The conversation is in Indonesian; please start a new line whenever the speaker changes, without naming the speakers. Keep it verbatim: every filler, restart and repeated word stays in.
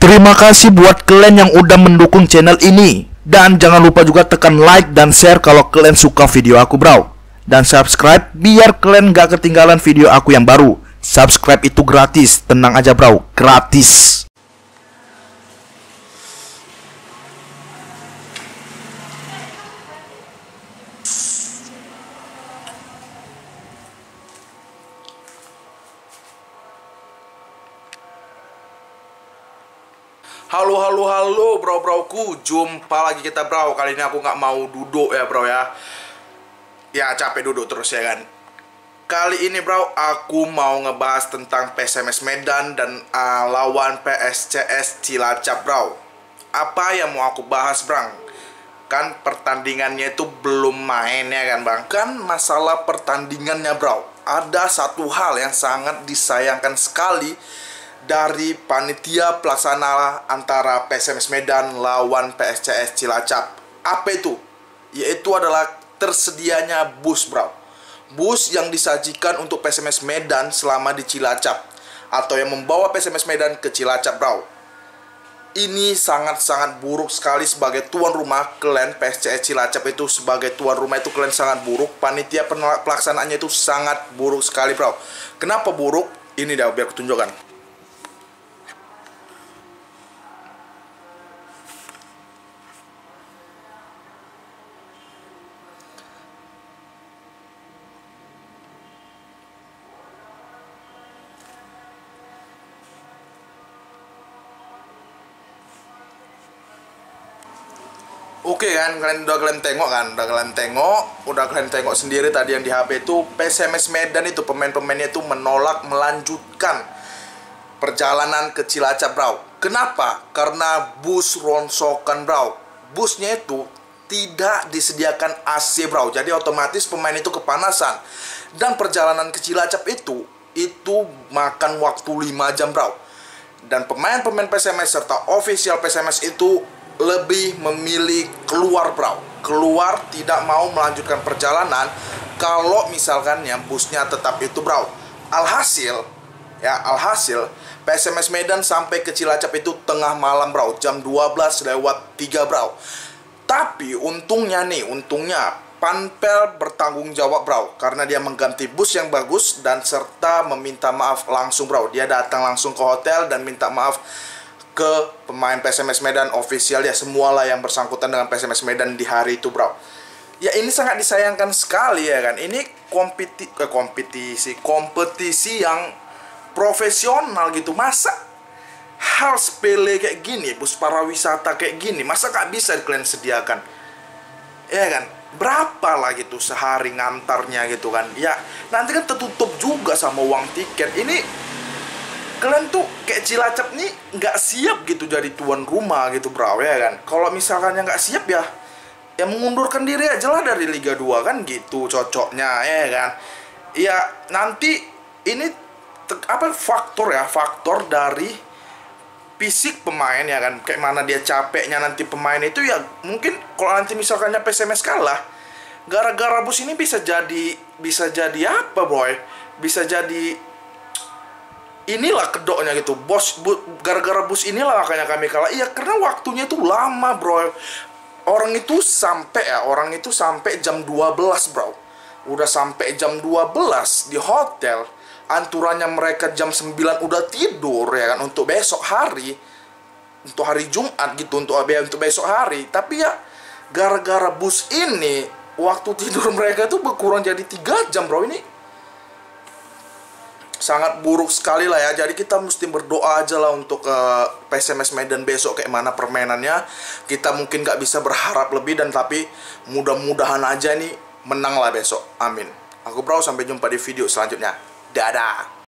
Terima kasih buat kalian yang udah mendukung channel ini. Dan jangan lupa juga tekan like dan share kalau kalian suka video aku, bro. Dan subscribe biar kalian gak ketinggalan video aku yang baru. Subscribe itu gratis, tenang aja bro, gratis.
Halo halo halo bro-broku, jumpa lagi kita bro. Kali ini aku nggak mau duduk ya bro ya. Ya capek duduk terus ya kan. Kali ini bro aku mau ngebahas tentang P S M S Medan dan uh, lawan P S C S Cilacap bro. Apa yang mau aku bahas bro? Kan pertandingannya itu belum main ya kan bang. Kan masalah pertandingannya bro, ada satu hal yang sangat disayangkan sekali dari panitia pelaksana antara P S M S Medan lawan P S C S Cilacap. Apa itu? Yaitu adalah tersedianya bus bro. Bus yang disajikan untuk P S M S Medan selama di Cilacap, atau yang membawa P S M S Medan ke Cilacap bro. Ini sangat-sangat buruk sekali sebagai tuan rumah. Kalian P S C S Cilacap itu sebagai tuan rumah itu kalian sangat buruk. Panitia pelaksanaannya itu sangat buruk sekali bro. Kenapa buruk? Ini dah biar aku tunjukkan. Oke kan, kalian udah kalian tengok kan, udah kalian tengok, udah kalian tengok sendiri tadi yang di H P itu P S M S Medan itu pemain-pemainnya itu menolak melanjutkan perjalanan ke Cilacap bro. Kenapa? Karena bus ronsokan bro. Busnya itu tidak disediakan A C bro, jadi otomatis pemain itu kepanasan. Dan perjalanan ke Cilacap itu itu makan waktu lima jam bro. Dan pemain-pemain P S M S serta official P S M S itu lebih memilih keluar bro, keluar, tidak mau melanjutkan perjalanan kalau misalkan yang busnya tetap itu bro. Alhasil ya, alhasil P S M S Medan sampai ke Cilacap itu tengah malam bro, jam dua belas lewat tiga bro. Tapi untungnya nih, untungnya Panpel bertanggung jawab bro, karena dia mengganti bus yang bagus dan serta meminta maaf langsung bro. Dia datang langsung ke hotel dan minta maaf ke pemain P S M S Medan, official ya, semualah yang bersangkutan dengan P S M S Medan di hari itu bro. Ya ini sangat disayangkan sekali ya kan. Ini kompeti eh, kompetisi kompetisi yang profesional gitu. Masa hal sepele kayak gini, bus pariwisata kayak gini, masa gak bisa kalian sediakan? Ya kan, berapa lah gitu sehari ngantarnya gitu kan. Ya nanti kan tertutup juga sama uang tiket. Ini kalian tuh kayak Cilacap nih nggak siap gitu jadi tuan rumah gitu bro ya kan. Kalau misalkan yang nggak siap ya ya mengundurkan diri aja lah dari Liga dua kan gitu cocoknya ya kan. Ya nanti ini apa faktor ya, faktor dari fisik pemain ya kan, kayak mana dia capeknya nanti pemain itu ya. Mungkin kalau nanti misalkannya P S M S kalah gara-gara bus ini bisa jadi bisa jadi apa boy, bisa jadi inilah kedoknya gitu bos, bu, gara-gara bus inilah makanya kami kalah. Iya karena waktunya itu lama bro. Orang itu sampai ya, orang itu sampai jam dua belas bro. Udah sampai jam dua belas di hotel. Anturannya mereka jam sembilan udah tidur ya kan, untuk besok hari, untuk hari Jumat gitu, untuk untuk besok hari. Tapi ya gara-gara bus ini waktu tidur mereka tuh berkurang jadi tiga jam bro. Ini sangat buruk sekali lah ya. Jadi kita mesti berdoa aja lah untuk uh, P S M S Medan besok kayak mana permainannya. Kita mungkin gak bisa berharap lebih, dan tapi mudah-mudahan aja nih menang lah besok. Amin. Aku bro, sampai jumpa di video selanjutnya. Dadah.